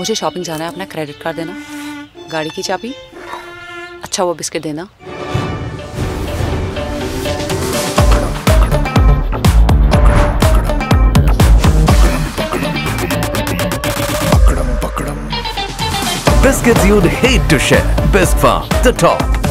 मुझे शॉपिंग जाना है, अपना क्रेडिट कार्ड देना, गाड़ी की चाबी, अच्छा वो बिस्किट देना। Biscuits you'd hate to share. Bisk Farm, the top.